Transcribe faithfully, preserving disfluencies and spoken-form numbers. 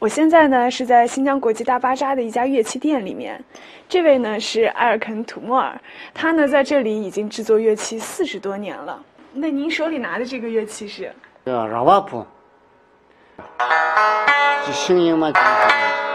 我现在呢是在新疆国际大巴扎的一家乐器店里面，这位呢是埃尔肯土莫尔，他呢在这里已经制作乐器四十多年了。那您手里拿的这个乐器是？ 这喇叭谱，就声音嘛。